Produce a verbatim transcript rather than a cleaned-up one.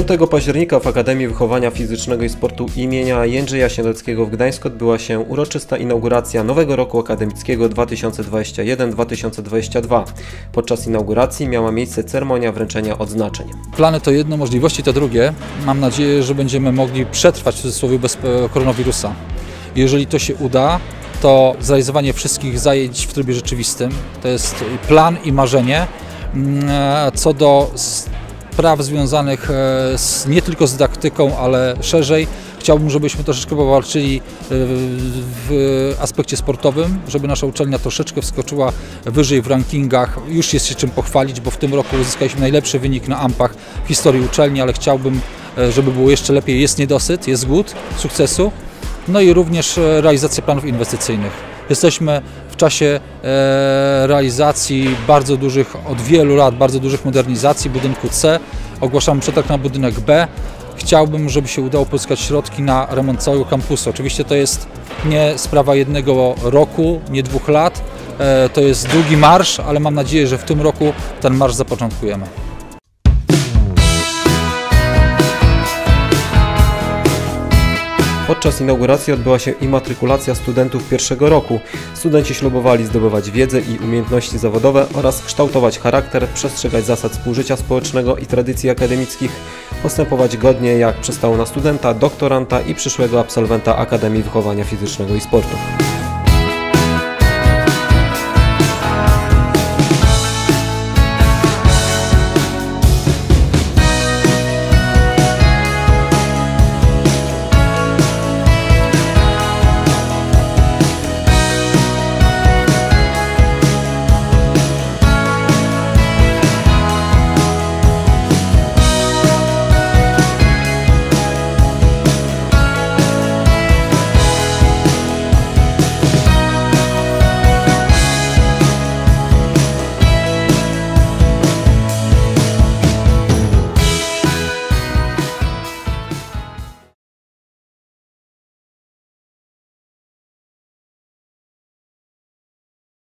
piątego października w Akademii Wychowania Fizycznego i Sportu imienia Jędrzeja Śniadeckego w Gdańsku odbyła się uroczysta inauguracja nowego roku akademickiego dwa tysiące dwudziestego pierwszego do dwa tysiące dwudziestego drugiego. Podczas inauguracji miała miejsce ceremonia wręczenia odznaczeń. Plany to jedno, możliwości to drugie. Mam nadzieję, że będziemy mogli przetrwać w cudzysłowie bez koronawirusa. Jeżeli to się uda, to zrealizowanie wszystkich zajęć w trybie rzeczywistym to jest plan i marzenie. Co do spraw związanych z, nie tylko z dydaktyką, ale szerzej, chciałbym, żebyśmy troszeczkę powalczyli w aspekcie sportowym, żeby nasza uczelnia troszeczkę wskoczyła wyżej w rankingach. Już jest się czym pochwalić, bo w tym roku uzyskaliśmy najlepszy wynik na ampach w historii uczelni, ale chciałbym, żeby było jeszcze lepiej. Jest niedosyt, jest głód sukcesu. No i również realizacja planów inwestycyjnych. Jesteśmy w czasie realizacji bardzo dużych, od wielu lat, bardzo dużych modernizacji budynku C. Ogłaszamy przetarg na budynek B. Chciałbym, żeby się udało pozyskać środki na remont całego kampusu. Oczywiście to jest nie sprawa jednego roku, nie dwóch lat. To jest długi marsz, ale mam nadzieję, że w tym roku ten marsz zapoczątkujemy. Podczas inauguracji odbyła się imatrykulacja studentów pierwszego roku. Studenci ślubowali zdobywać wiedzę i umiejętności zawodowe oraz kształtować charakter, przestrzegać zasad współżycia społecznego i tradycji akademickich, postępować godnie jak przystało na studenta, doktoranta i przyszłego absolwenta Akademii Wychowania Fizycznego i Sportu.